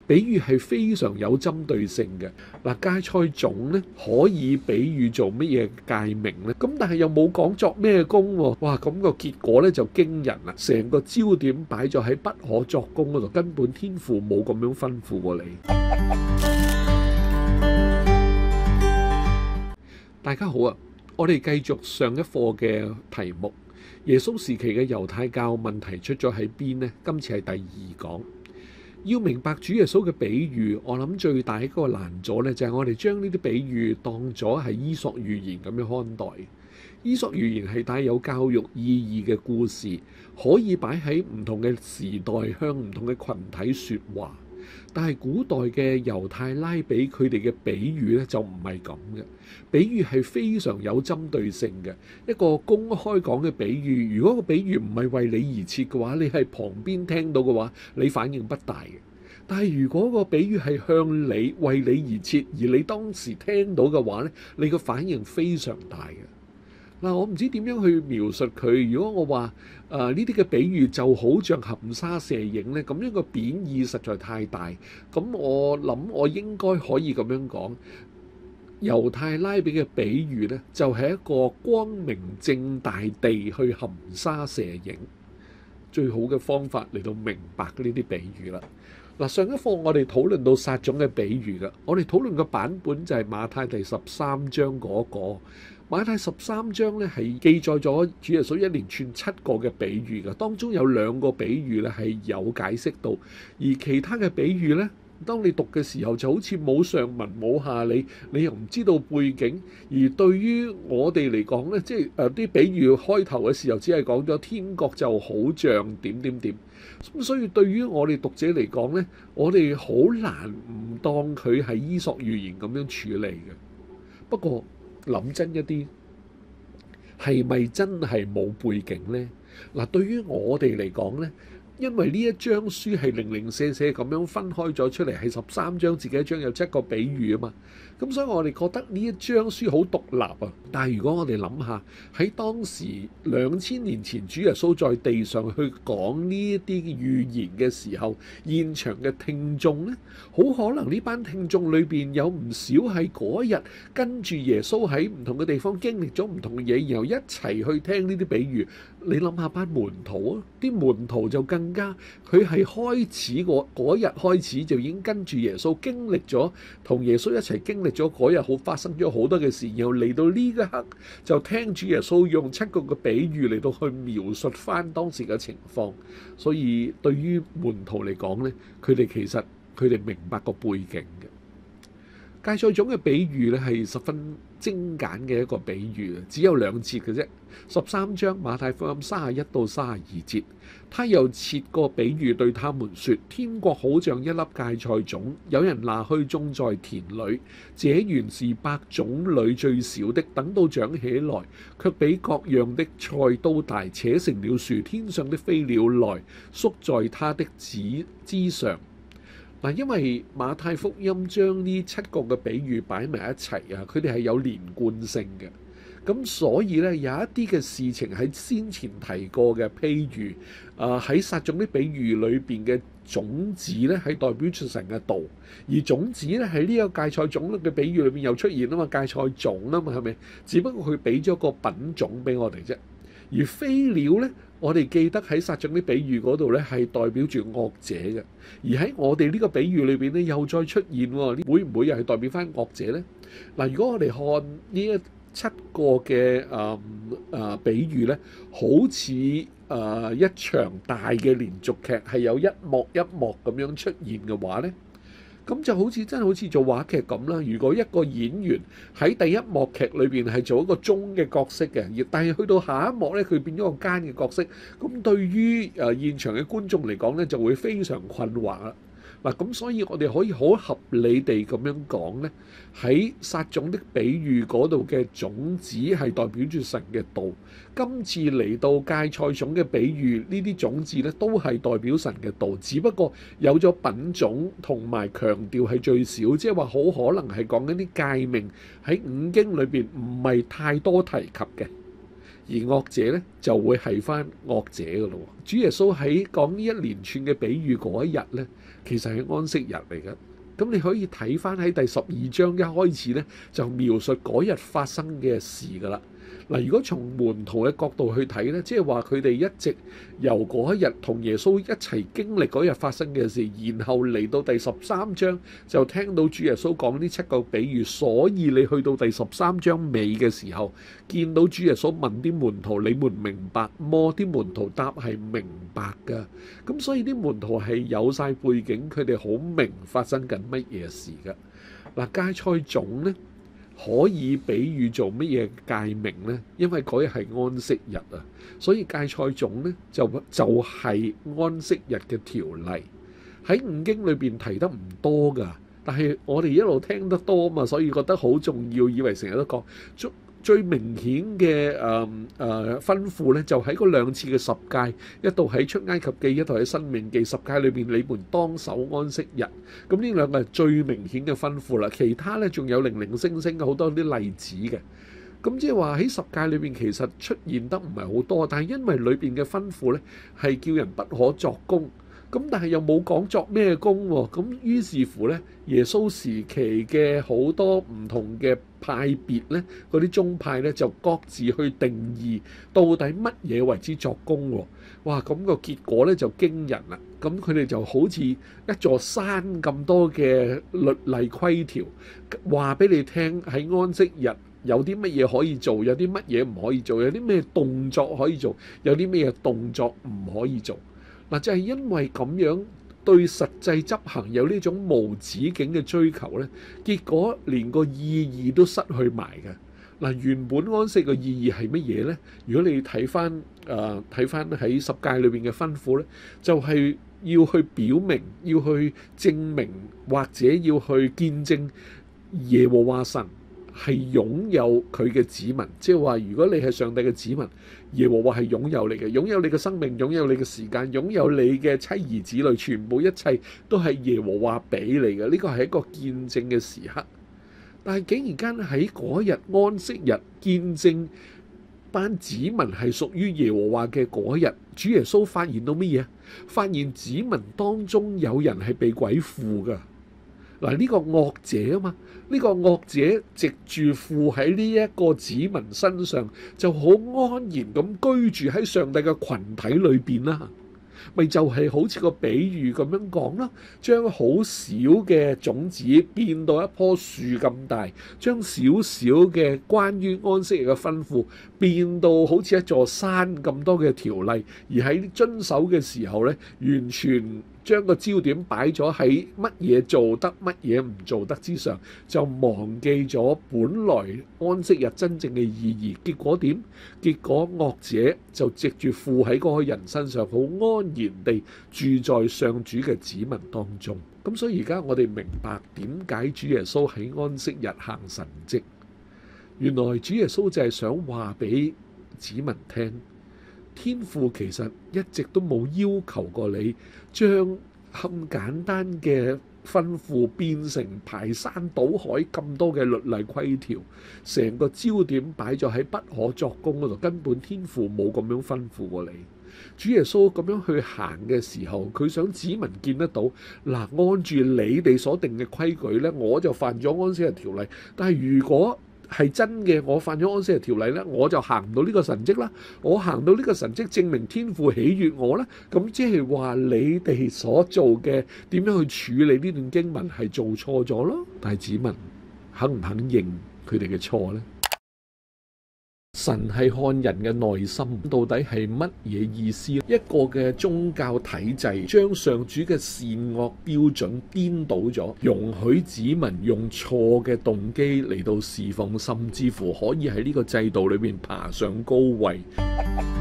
比喻係非常有針對性嘅。嗱，芥菜種咧可以比喻做乜嘢誡命咧？咁但係又冇講作咩工喎？哇！咁個結果咧就驚人啦！成個焦點擺咗喺不可作工嗰度，根本天父冇咁樣吩咐過你。大家好啊！我哋繼續上一課嘅題目，耶穌時期嘅猶太教問題出咗喺邊呢？今次係第二講。要明白主耶穌嘅比喻，我諗最大一個難阻呢，就係我哋將呢啲比喻當咗係伊索寓言咁樣看待。伊索寓言係帶有教育意義嘅故事，可以擺喺唔同嘅時代向唔同嘅群體說話。但係古代嘅猶太拉比佢哋嘅比喻呢，就唔係咁嘅，比喻係非常有針對性嘅。一個公開講嘅比喻，如果個比喻唔係為你而設嘅話，你喺旁邊聽到嘅話，你反應不大嘅。但係如果個比喻係向你為你而設，而你當時聽到嘅話呢，你個反應非常大嘅。嗱，我唔知點樣去描述佢。如果我話呢啲嘅比喻就好像含沙射影呢，咁樣個貶義實在太大。咁我諗我應該可以咁樣講，猶太拉比嘅比喻呢，就係一個光明正大地去含沙射影，最好嘅方法嚟到明白呢啲比喻啦。嗱，上一課我哋討論到撒種嘅比喻㗎，我哋討論嘅版本就係馬太第13章嗰個。馬太13章咧係記載咗主耶穌一連串7個嘅比喻嘅，當中有2個比喻咧係有解釋到，而其他嘅比喻咧，當你讀嘅時候就好似冇上文冇下理，你又唔知道背景。而對於我哋嚟講咧，即係啲比喻開頭嘅時候只係講咗天國就好像點點點，咁所以對於我哋讀者嚟講咧，我哋好難唔當佢係伊索寓言咁樣處理嘅。不過諗真一啲，係咪真係冇背景呢？嗱，對於我哋嚟講呢，因為呢一章書係零零舍舍咁樣分開咗出嚟，係13章，自己一章有7個比喻啊嘛。咁所以我哋覺得呢一章書好獨立啊。但係如果我哋諗下喺當時2000年前主耶穌在地上去講呢一啲預言嘅時候，現場嘅聽眾呢，好可能呢班聽眾裏邊有唔少係嗰一日跟住耶穌喺唔同嘅地方經歷咗唔同嘅嘢，然後一齊去聽呢啲比喻。你諗下班門徒啊，啲門徒就更加，佢係開始嗰日開始就已經跟住耶穌經歷咗，同耶穌一齊經歷咗嗰日發生咗好多嘅事，然後嚟到呢一刻就聽主耶穌用7個嘅比喻嚟到去描述翻當時嘅情況。所以對於門徒嚟講呢，佢哋其實佢哋明白個背景嘅。芥菜種嘅比喻咧係十分精簡嘅一個比喻，只有2節嘅啫。13章馬太福音31到32節，他又設個比喻對他們說：天國好像一粒芥菜種，有人拿去種在田裏，這原是百種裏最小的，等到長起來，卻比各樣的菜都大，且成了樹，天上的飛鳥來宿在它的枝上。嗱，因為馬太福音將呢7個嘅比喻擺埋一齊啊，佢哋係有連貫性嘅。咁所以咧，有一啲嘅事情喺先前提過嘅，譬如喺撒種啲比喻裏邊嘅種子咧，係代表出神嘅道，而種子咧喺呢個芥菜種嘅比喻裏邊又出現啊嘛，芥菜種啊嘛，係咪？只不過佢俾咗個品種俾我哋啫。而飛鳥咧，我哋記得喺撒種啲比喻嗰度咧，係代表住惡者嘅。而喺我哋呢個比喻裏邊咧，又再出現喎，會唔會又係代表翻惡者咧？嗱，如果我哋看呢7個嘅比喻咧，好似一場大嘅連續劇，係有一幕一幕咁樣出現嘅話咧，咁就好似真係好似做話劇咁啦。如果一個演員喺第一幕劇裏邊係做一個忠嘅角色嘅，而但係去到下一幕咧，佢變咗個奸嘅角色，咁對於現場嘅觀眾嚟講咧，就會非常困惑啦。嗱，咁所以我哋可以好合理地咁樣講咧，喺撒種的比喻嗰度嘅種子係代表住神嘅道。今次嚟到芥菜種嘅比喻，呢啲種子咧都係代表神嘅道，只不過有咗品種同埋強調係最少，即係話好可能係講緊啲誡命喺5經裏邊唔係太多提及嘅。 而惡者呢就會係翻惡者噶咯。主耶穌喺講呢一連串嘅比喻嗰一日呢，其實係安息日嚟嘅。咁你可以睇翻喺第12章一開始呢，就描述嗰日發生嘅事噶啦。嗱，如果從門徒嘅角度去睇呢，即係話佢哋一直由嗰一日同耶穌一齊經歷嗰日發生嘅事，然後嚟到第13章就聽到主耶穌講呢7個比喻，所以你去到第13章尾嘅時候，見到主耶穌問啲門徒：你們明白麼？啲門徒答係明白㗎。咁所以啲門徒係有晒背景，佢哋好明發生緊乜嘢事㗎。嗱，芥菜種呢，可以比喻做乜嘢誡命呢？因為嗰日係安息日啊，所以芥菜種呢就係安息日嘅條例。喺五經裏邊提得唔多㗎，但係我哋一路聽得多嘛，所以覺得好重要，以為成日都講。最明顯嘅吩咐呢，就喺嗰2次嘅十誡，一度喺出埃及記，一度喺申命記。十誡裏邊，你們當守安息日。咁呢兩個係最明顯嘅吩咐啦。其他呢，仲有零零星星好多啲例子嘅。咁即係話喺十誡裏邊其實出現得唔係好多，但係因為裏邊嘅吩咐呢，係叫人不可作工。咁但係又冇講作咩工喎？咁於是乎呢，耶穌時期嘅好多唔同嘅派別呢，嗰啲宗派呢，就各自去定義到底乜嘢為之作工喎？哇！咁個結果呢，就驚人啦。咁佢哋就好似一座山咁多嘅律例規條，話俾你聽喺安息日有啲乜嘢可以做，有啲乜嘢唔可以做，有啲咩動作可以做，有啲咩動作唔可以做。嗱，就係因為咁樣對實際執行有呢種無止境嘅追求呢，結果連個意義都失去埋嘅。嗱，原本安息嘅意義係乜嘢呢？如果你睇翻喺十誡裏邊嘅吩咐呢，就係要去表明、要去證明或者要去見證耶和華神係擁有佢嘅子民，即係話如果你係上帝嘅子民，耶和華係擁有你嘅，擁有你嘅生命，擁有你嘅時間，擁有你嘅妻兒子女，全部一切都係耶和華俾你嘅。呢個係一個見證嘅時刻。但係竟然間喺嗰日安息日見證班子民係屬於耶和華嘅嗰日，主耶穌發現到乜嘢？發現子民當中有人係被鬼附㗎。嗱，呢個惡者啊嘛，呢個惡者藉住附喺呢一個子民身上，就好安然咁居住喺上帝嘅群體裏邊啦。咪就係好似個比喻咁樣講啦，將好少嘅種子變到一棵樹咁大，將少少嘅關於安息日嘅吩咐變到好似一座山咁多嘅條例，而喺遵守嘅時候呢，完全將個焦點擺咗喺乜嘢做得，乜嘢唔做得之上，就忘記咗本來安息日真正嘅意義。結果點？結果惡者就藉住附喺嗰個人身上，好安然地住在上主嘅子民當中。咁所以而家我哋明白點解主耶穌喺安息日行神蹟。原來主耶穌就係想話俾子民聽，天父其實一直都冇要求過你將咁簡單嘅吩咐變成排山倒海咁多嘅律例規條，成個焦點擺咗喺不可作工嗰度，根本天父冇咁樣吩咐過你。主耶穌咁樣去行嘅時候，佢想子民見得到，嗱，按住你哋所定嘅規矩呢，我就犯咗安息日條例。但係如果係真嘅，我犯咗安息日條例呢，我就行唔到呢個神蹟啦。我行到呢個神蹟，證明天父喜悅我啦。咁即係話你哋所做嘅點樣去處理呢段經文係做錯咗咯。但係子民肯唔肯認佢哋嘅錯呢？神係看人嘅內心，到底係乜嘢意思？一個嘅宗教體制將上主嘅善惡標準顛倒咗，容許子民用錯嘅動機嚟到侍奉，甚至乎可以喺呢個制度裏面爬上高位。